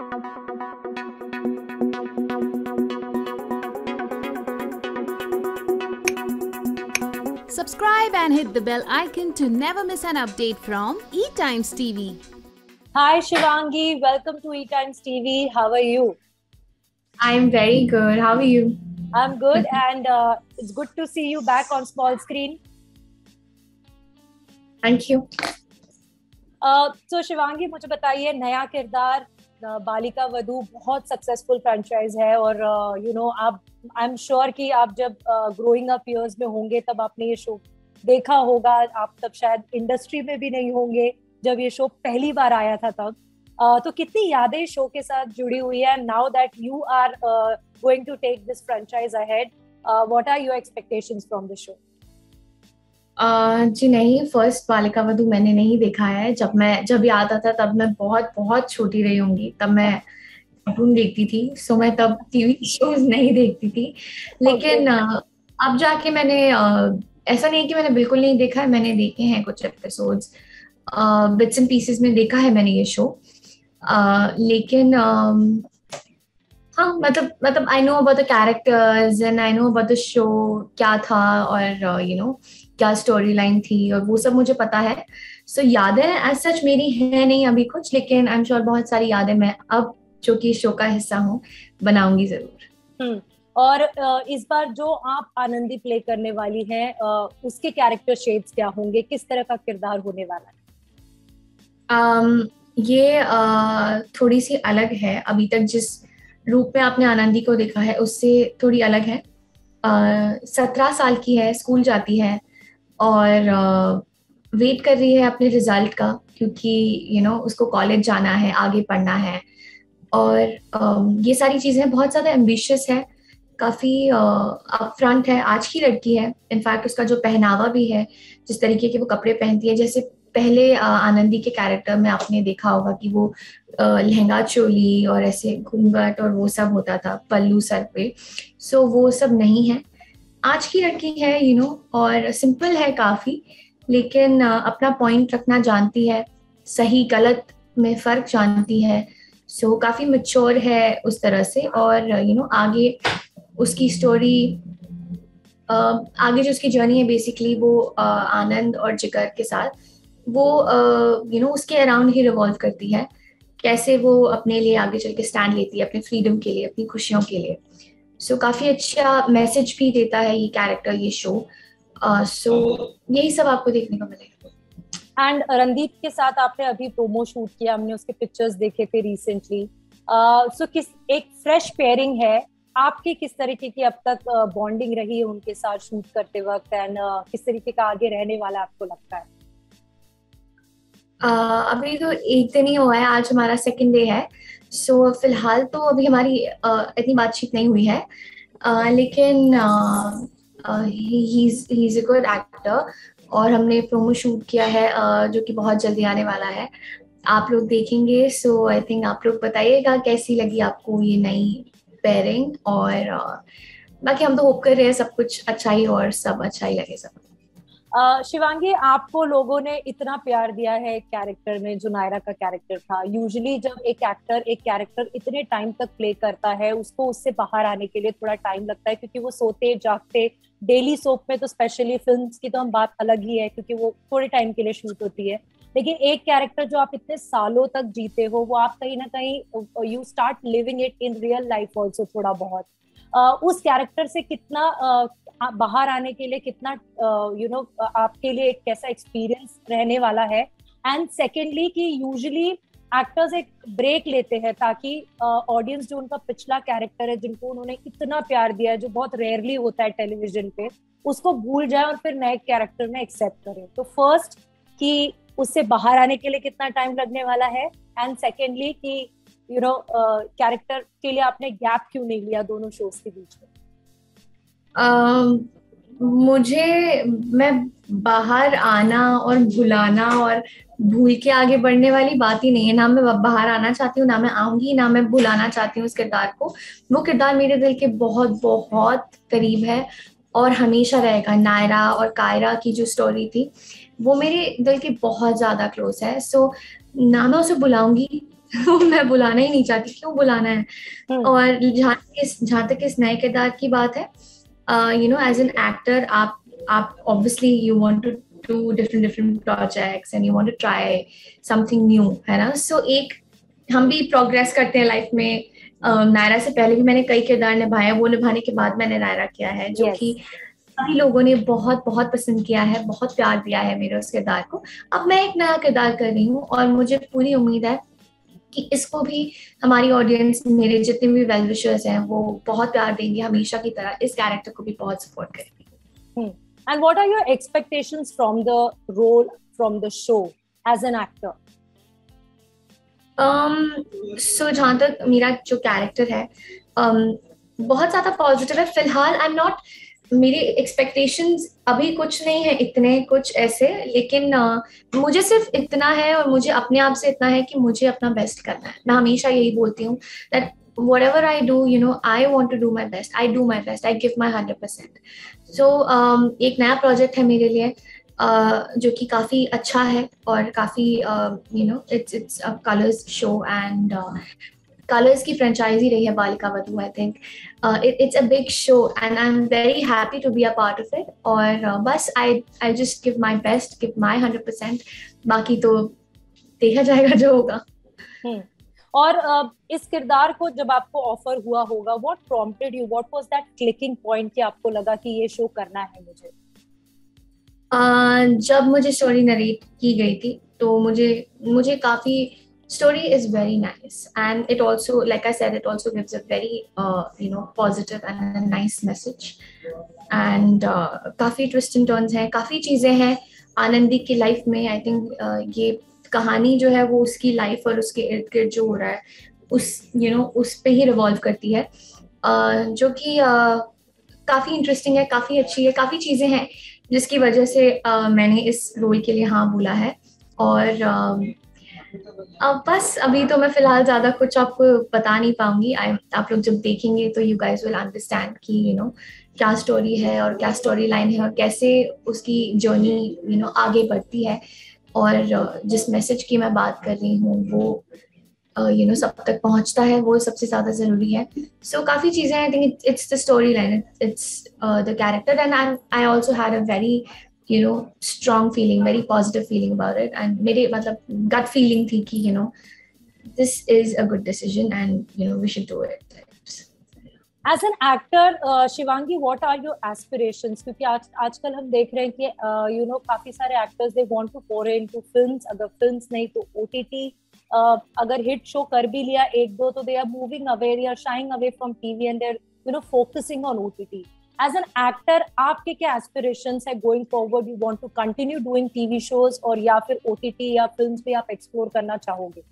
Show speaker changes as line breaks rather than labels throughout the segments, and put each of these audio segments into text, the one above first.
Subscribe and hit the bell icon to never miss an update from eTimes TV.
Hi Shivangi, welcome to eTimes TV. How are you?
I'm very good. How are you?
I'm good and it's good to see you back on small screen.
Thank you.
So Shivangi, मुझे बताइए नया किरदार बालिका वधू बहुत successful franchise है और आप I am sure कि आप जब ग्रोइंग अप इयर्स में होंगे तब आपने ये शो देखा होगा, आप तब शायद इंडस्ट्री में भी नहीं होंगे जब ये शो पहली बार आया था तब। तो कितनी यादें शो के साथ जुड़ी हुई है? Now that you are going to take this franchise ahead, what are your expectations from the show?
जी नहीं, फर्स्ट बालिका वधू मैंने नहीं देखा है। जब याद आता तब मैं बहुत बहुत छोटी रही होंगी, तब मैं कार्टून देखती थी, सो मैं तब टीवी शोज नहीं देखती थी। लेकिन अब जाके मैंने ऐसा नहीं कि मैंने बिल्कुल नहीं देखा है, मैंने देखे हैं कुछ एपिसोड्स, बिट्स एंड पीसेस में देखा है मैंने ये शो। लेकिन हाँ, मतलब I know about the characters and I know about the show क्या था और क्या स्टोरी लाइन थी और वो सब मुझे पता है। सो यादें एज सच मेरी है नहीं अभी कुछ, लेकिन आई एम श्योर बहुत सारी यादें मैं अब जो कि शो का हिस्सा हूँ बनाऊंगी जरूर।
और इस बार जो आप आनंदी प्ले करने वाली हैं उसके कैरेक्टर शेड्स क्या होंगे, किस तरह का किरदार होने वाला है?
ये थोड़ी सी अलग है, अभी तक जिस रूप में आपने आनंदी को देखा है उससे थोड़ी अलग है। 17 साल की है, स्कूल जाती है और वेट कर रही है अपने रिजल्ट का, क्योंकि उसको कॉलेज जाना है, आगे पढ़ना है। और ये सारी चीज़ें बहुत ज़्यादा एम्बिशियस है, काफ़ी अपफ्रंट है, आज की लड़की है। इनफैक्ट उसका जो पहनावा भी है, जिस तरीके के वो कपड़े पहनती है, जैसे पहले आनंदी के कैरेक्टर में आपने देखा होगा कि वो लहंगा चोली और ऐसे घूंघट और वो सब होता था, पल्लू सर पे। सो वो सब नहीं है, आज की लड़की है और सिंपल है काफ़ी, लेकिन अपना पॉइंट रखना जानती है, सही गलत में फ़र्क जानती है। सो काफ़ी मैच्योर है उस तरह से। और आगे उसकी स्टोरी, आगे जो उसकी जर्नी है बेसिकली वो आनंद और जिगर के साथ वो उसके अराउंड ही रिवॉल्व करती है, कैसे वो अपने लिए आगे चल के स्टैंड लेती है, अपने फ्रीडम के लिए, अपनी खुशियों के लिए। सो काफ़ी अच्छा मैसेज भी देता है ये कैरेक्टर, ये शो। सो यही सब आपको देखने को मिलेगा।
एंड रणदीप के साथ आपने अभी प्रोमो शूट किया, हमने उसके पिक्चर्स देखे थे रिसेंटली। सो एक फ्रेश पेयरिंग है आपकी, किस तरीके की अब तक बॉन्डिंग रही है उनके साथ शूट करते वक्त एंड किस तरीके का आगे रहने वाला आपको लगता है?
अभी तो एक दिन ही हुआ है, आज हमारा सेकंड डे है। सो फिलहाल तो अभी हमारी इतनी बातचीत नहीं हुई है, लेकिन he is a good actor और हमने प्रोमो शूट किया है जो कि बहुत जल्दी आने वाला है, आप लोग देखेंगे। सो आई थिंक आप लोग बताइएगा कैसी लगी आपको ये नई पेयरिंग। और बाकी हम तो होप कर रहे हैं सब कुछ अच्छा ही और सब अच्छा ही लगे सब।
शिवांगी, आपको लोगों ने इतना प्यार दिया है कैरेक्टर में, जो नायरा का कैरेक्टर था। यूजुअली जब एक कैरेक्टर इतने टाइम तक प्ले करता है, उसको उससे बाहर आने के लिए थोड़ा टाइम लगता है, क्योंकि वो सोते जागते, डेली सोप में तो स्पेशली, फिल्म्स की तो हम बात अलग ही है क्योंकि वो थोड़े टाइम के लिए शूट होती है। लेकिन एक कैरेक्टर जो आप इतने सालों तक जीते हो, वो आप कहीं ना कहीं you start living it in real life also थोड़ा बहुत। उस कैरेक्टर से कितना बाहर आने के लिए कितना आपके लिए एक कैसा एक्सपीरियंस रहने वाला है? एंड सेकेंडली कि यूजुअली एक्टर्स एक ब्रेक लेते हैं ताकि ऑडियंस जो उनका पिछला कैरेक्टर है, जिनको उन्होंने इतना प्यार दिया है, जो बहुत रेयरली होता है टेलीविजन पे, उसको भूल जाए और फिर नए कैरेक्टर में एक्सेप्ट करें। तो फर्स्ट कि उससे बाहर आने के लिए कितना टाइम लगने वाला है, एंड सेकेंडली कि कैरेक्टर के लिए आपने गैप क्यों नहीं लिया दोनों शोज के बीच में?
मैं बाहर आना और भुलाना और भूल के आगे बढ़ने वाली बात ही नहीं है। ना मैं बाहर आना चाहती हूँ, ना मैं आऊंगी, ना मैं भुलाना चाहती हूँ उस किरदार को। वो किरदार मेरे दिल के बहुत बहुत करीब है और हमेशा रहेगा। नायरा और कायरा की जो स्टोरी थी वो मेरे दिल के बहुत ज्यादा क्लोज है। सो ना मैं उसे बुलाऊंगी, मैं बुलाना ही नहीं चाहती, क्यों बुलाना है। और जहाँ तक इस नए किरदार की बात है, you know as an actor आप obviously you want to do different projects and you want to try something new, है ना। सो एक हम भी प्रोग्रेस करते हैं लाइफ में। नायरा से पहले भी मैंने कई किरदार निभाए, वो निभाने के बाद मैंने नायरा किया है, जो कि सभी लोगों ने बहुत बहुत पसंद किया है, बहुत प्यार दिया है मेरे उस किरदार को। अब मैं एक नया किरदार कर रही हूँ और मुझे पूरी उम्मीद है कि इसको भी हमारी ऑडियंस, मेरे जितने भी वेल विशर्स हैं, वो बहुत प्यार देंगे हमेशा की तरह, इस कैरेक्टर को भी बहुत सपोर्ट करेंगे।
And what are your expectations from the role, from the show as an actor?
So जहाँ तक मेरा जो कैरेक्टर है बहुत ज्यादा पॉजिटिव है फिलहाल। आई एम नॉट, मेरी एक्सपेक्टेशंस अभी कुछ नहीं है इतने कुछ ऐसे, लेकिन मुझे सिर्फ इतना है और मुझे अपने आप से इतना है कि मुझे अपना बेस्ट करना है। मैं हमेशा यही बोलती हूँ that whatever I do, you know, I want to do my best. I do my best. I give my 100%. So एक नया प्रोजेक्ट है मेरे लिए जो कि काफी अच्छा है और काफी you know, it's a colors show and colors की फ्रेंचाइजी रही है Balika Vadhu. I think it's a big show and I'm very happy to be a part of it. और बस I just give my best, give my 100%. बाकी तो देखा जाएगा जो होगा।
और इस किरदार को जब आपको ऑफर हुआ होगा, what prompted you, what was that clicking point कि आपको लगा कि ये शो करना है मुझे?
जब मुझे स्टोरी नरेट की गई थी तो मुझे काफी, story is very nice and it also, like I said, it also gives a very you know, positive and a nice message and काफी twist and turns हैं, काफी चीजें हैं आनंदी की लाइफ में। I think ये कहानी जो है वो उसकी लाइफ और उसके इर्द गिर्द जो हो रहा है उस you know, उस पे ही रिवॉल्व करती है, जो कि काफी इंटरेस्टिंग है, काफी अच्छी है, काफी चीजें हैं जिसकी वजह से मैंने इस रोल के लिए हाँ बोला है। और अब बस अभी तो मैं फिलहाल ज्यादा कुछ आपको बता नहीं पाऊंगी। आप लोग जब देखेंगे तो यू गाइज विल अंडरस्टैंड कि यू नो क्या स्टोरी है और क्या स्टोरी लाइन है और कैसे उसकी जर्नी यू नो आगे बढ़ती है और जिस मैसेज की मैं बात कर रही हूँ वो यू नो सब तक पहुंचता है, वो सबसे ज्यादा जरूरी है। सो काफी चीजें, I think it's the storyline, it's the character and I also had a very you know strong feeling, very positive feeling about it and मेरे मतलब gut feeling थी कि you know this is a good decision and you know we should do it.
As an actor, Shivangi, what are your aspirations? क्योंकि आजकल हम देख रहे हैं कि you know काफी सारे actors they want to pour into films, अगर films नहीं तो OTT, अगर hit show कर भी लिया एक दो तो they are moving away, they are shying away from TV and they're you know focusing on OTT. As an actor, आपके क्या aspirations है going forward? You want to continue doing TV shows और या फिर OTT या films भी आप explore करना चाहोगे?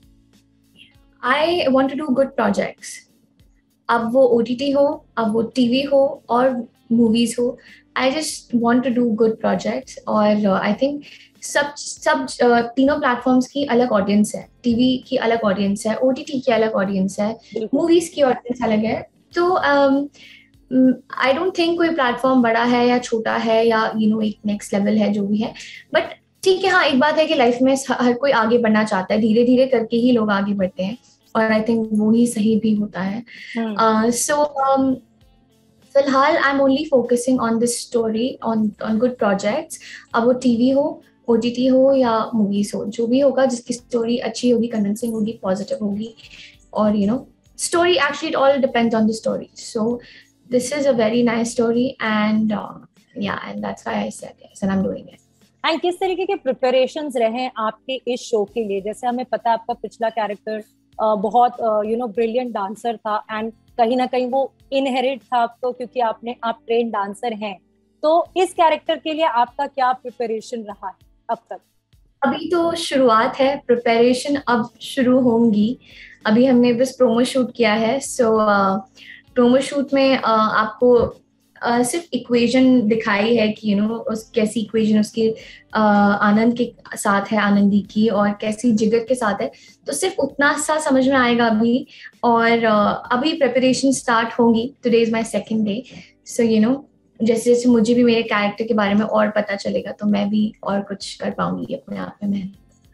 I want to do good projects. अब वो OTT हो, अब वो TV हो और movies हो, I just want to do good projects और I think सब तीनों प्लेटफॉर्म्स की अलग ऑडियंस है, TV की अलग ऑडियंस है, OTT की अलग ऑडियंस है, मूवीज की ऑडियंस अलग है। तो आई डोंट थिंक कोई प्लेटफॉर्म बड़ा है या छोटा है या यू नो एक नेक्स्ट लेवल है जो भी है, बट ठीक है। हाँ, एक बात है कि लाइफ में हर कोई आगे बढ़ना चाहता है, धीरे धीरे करके ही लोग आगे बढ़ते हैं और आई थिंक वो ही सही भी होता है। सो फिलहाल I am only focusing on this story, on good projects. अब वो टीवी हो, OTT हो या मूवीज हो, जो भी होगा जिसकी स्टोरी अच्छी होगी, कन्विंसिंग होगी, पॉजिटिव होगी और you know story, actually it all depends on the story. So this is a very nice story and yeah, and that's why I said yes and I'm doing it.
And किस तरीके के preparations रहे आपके इस show के लिए? जैसे हमें पता है आपका पिछला कैरेक्टर बहुत you know brilliant dancer था and कहीं ना कहीं वो inherit था आपको क्योंकि आप trained dancer हैं, तो इस कैरेक्टर के लिए आपका क्या प्रिपरेशन रहा है अब तक?
अभी तो शुरुआत है, प्रिपरेशन अब शुरू होंगी। अभी हमने बस प्रोमो शूट किया है। सो प्रोमो शूट में आपको सिर्फ इक्वेशन दिखाई है कि यू नो कैसी इक्वेशन उसकी आनंद के साथ है, आनंदी की, और कैसी जिगर के साथ है, तो सिर्फ उतना सा समझ में आएगा अभी। और अभी प्रिपरेशन स्टार्ट होंगी। Today is my second day. So you know जैसे जैसे मुझे भी मेरे कैरेक्टर के बारे में और पता चलेगा तो मैं भी और कुछ कर पाऊंगी अपने आप में।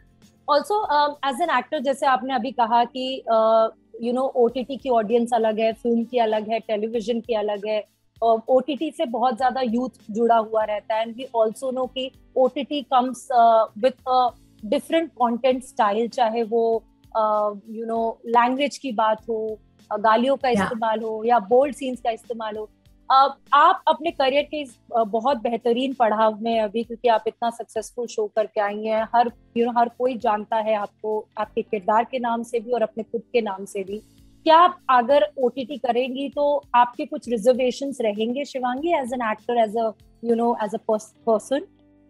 ऑल्सो एज एन एक्टर, जैसे आपने अभी कहा कि यू नो OTT की ऑडियंस अलग है, फिल्म की अलग है, टेलीविजन की अलग है, OTT से बहुत ज्यादा यूथ जुड़ा हुआ रहता है, एंड वी ऑल्सो नो कि OTT comes with different content style, चाहे वो यू नो लैंग्वेज की बात हो, गालियों का इस्तेमाल हो या बोल्ड सीन्स का इस्तेमाल हो। आप अपने करियर के इस बहुत बेहतरीन पड़ाव में अभी, क्योंकि आप इतना सक्सेसफुल शो करके आई हैं, हर कोई जानता है आपको आपके किरदार के नाम से भी और अपने खुद के नाम से भी। क्या आप अगर OTT करेंगी तो आपके कुछ रिजर्वेशंस रहेंगे Shivangi, as an actor, as a person?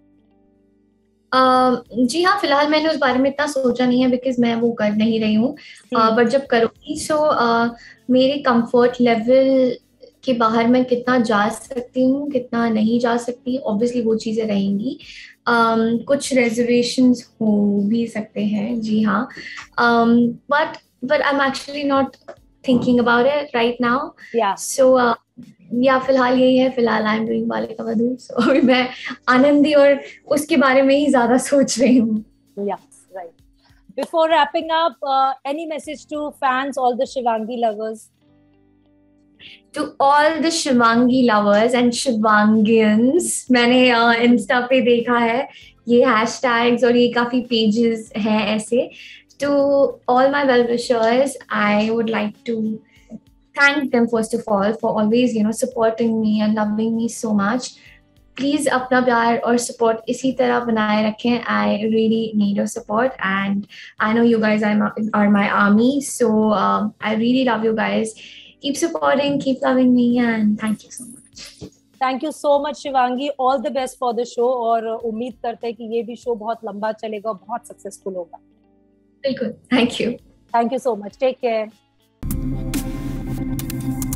जी हाँ, फिलहाल मैंने उस बारे में इतना सोचा नहीं है, बिकॉज मैं वो कर नहीं रही हूँ। बट जब करूँगी मेरे कंफर्ट लेवल के बाहर मैं कितना जा सकती हूँ, कितना नहीं जा सकती, ऑब्वियसली वो चीज़ें रहेंगी। कुछ रिजर्वेशंस हो भी सकते हैं, जी हाँ। But I am actually not thinking about it right now. So या फिलहाल यही है, फिलहाल I am doing Balika Vadhu. सो अभी मैं आनंदी और उसके बारे में ही ज्यादा सोच रही हूँ।
Yes, right. Before wrapping up, any message to fans, all the Shivangi lovers?
To all the Shivangi lovers and Shivangians, मैंने इंस्टा पे देखा है ये hashtags और ये काफी pages हैं ऐसे। To all my well-wishers, I would like to thank them first of all for always, supporting me and loving me so much. Please अपना प्यार और support इसी तरह बनाए रखें. I really need your support, and I know you guys are my army. So I really love you guys. Keep supporting, keep loving me, and thank you so much.
Thank you so much Shivangi. All the best for the show, और उम्मीद करते हैं कि ये भी show बहुत लंबा चलेगा, बहुत सक्सेसफुल होगा।
बिल्कुल, thank you.
Thank you so much. Take care.